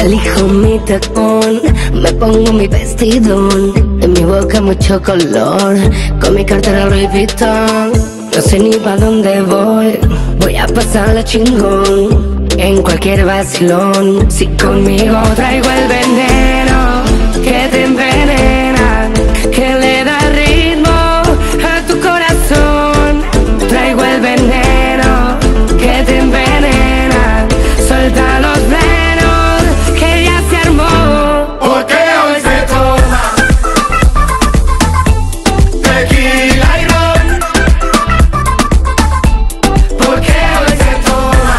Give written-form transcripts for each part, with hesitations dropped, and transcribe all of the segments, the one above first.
Elijo mi tacón, me pongo mi vestidón, en mi boca mucho color, con mi cartera Louis Vuitton. No sé ni pa' dónde voy a pasarla chingón, en cualquier vacilón. Si conmigo traigo el veneno que te envenena, que le da ritmo a tu corazón. Traigo el veneno que te envenena, suelta los frenos que ya se armó. Porque hoy se toma tequila y ron. Porque hoy se toma,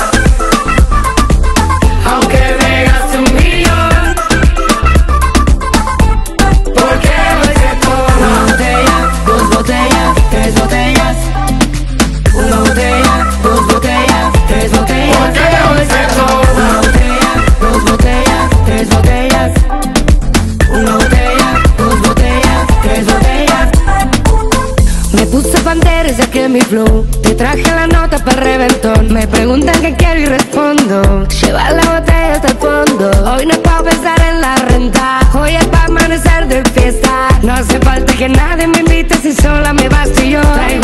aunque me gaste un millón. Porque hoy se toma una botella, dos botellas, tres botellas. Una botella, dos botellas, tres botellas. Porque hoy se toma una botella, dos botellas, tres botellas. Una botella, dos botellas, tres botellas. Me puse Pantera y saqué mi flow. Te traje la nota para reventón. Me preguntan qué quiero y respondo: llevar la botella hasta el fondo. Hoy no puedo pensar en la renta, hoy es para amanecer de fiesta. No hace falta que nadie me invite, si sola me basto yo. Traigo